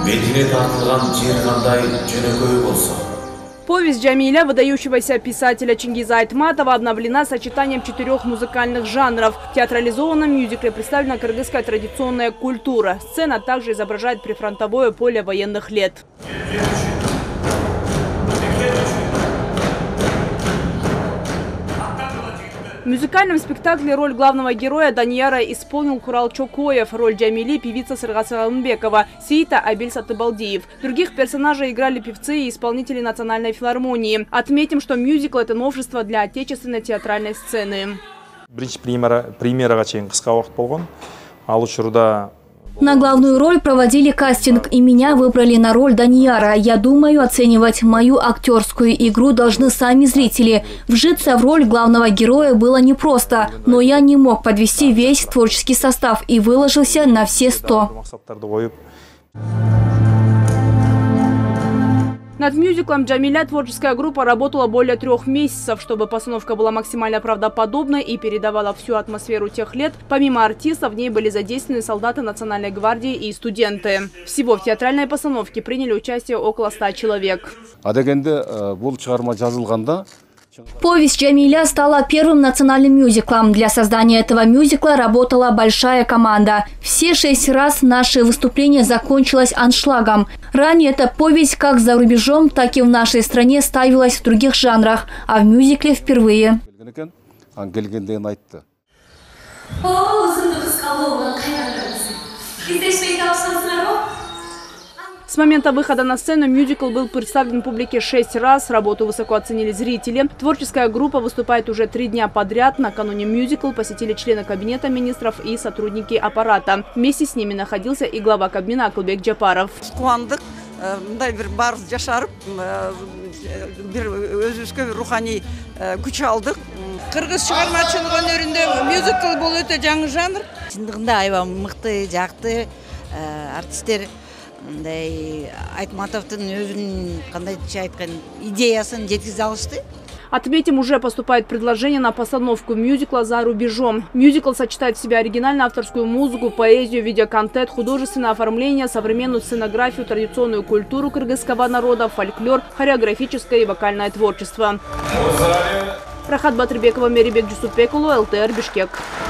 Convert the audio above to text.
Медине тартылган жер кандай жөнөкөй болсо. Повесть Джамиля выдающегося писателя Чингиза Айтматова обновлена сочетанием 4 музыкальных жанров. В театрализованном мюзикле представлена кыргызская традиционная культура. Сцена также изображает прифронтовое поле военных лет. В музыкальном спектакле роль главного героя Данияра исполнил Курал Чокоев, роль Джамили – певица Сыргасы Алымбекова, Сиита – Абель Сатыбалдиев. Других персонажей играли певцы и исполнители Национальной филармонии. Отметим, что мюзикл – это новшество для отечественной театральной сцены. На главную роль проводили кастинг, и меня выбрали на роль Данияра. Я думаю, оценивать мою актерскую игру должны сами зрители. Вжиться в роль главного героя было непросто, но я не мог подвести весь творческий состав и выложился на все 100. Над мюзиклом Джамиля творческая группа работала более 3 месяцев, чтобы постановка была максимально правдоподобной и передавала всю атмосферу тех лет. Помимо артистов, в ней были задействованы солдаты Национальной гвардии и студенты. Всего в театральной постановке приняли участие около 100 человек. Повесть Джамиля стала первым национальным мюзиклом. Для создания этого мюзикла работала большая команда. Все 6 раз наше выступление закончилось аншлагом. Ранее эта повесть как за рубежом, так и в нашей стране ставилась в других жанрах, а в мюзикле впервые. С момента выхода на сцену мюзикл был представлен публике 6 раз. Работу высоко оценили зрители. Творческая группа выступает уже 3 дня подряд. Накануне мюзикл посетили члены Кабинета министров и сотрудники аппарата. Вместе с ними находился и глава Кабмина Акылбек Джапаров. Кыргыз чыгармачылык өнөрүндө мюзикл бул өтө жаңы жанр. Чындыгында аябай мыкты, жакты артисттер Айтматовдун өзүнүн кандайча айткан идеясын жеткизе алышты. Отметим, уже поступает предложение на постановку мюзикла «За рубежом». Мюзикл сочетает в себе оригинальную авторскую музыку, поэзию, видеоконтент, художественное оформление, современную сценографию, традиционную культуру кыргызского народа, фольклор, хореографическое и вокальное творчество. Рахат Батырбекова, Мерибек Джусупекулу, ЛТР, Бишкек.